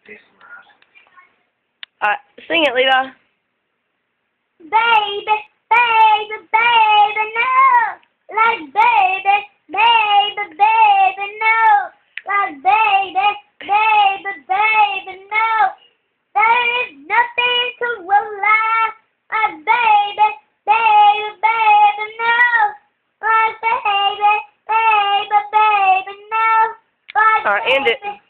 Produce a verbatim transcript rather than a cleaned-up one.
Alright, sing it, Levi. Baby, baby, baby, no. Like baby, baby, baby, no. Like baby, baby, baby, no. There is nothing to rely. Like baby, baby, baby, no. Like baby, baby, baby, no. Like Alright, end it. baby,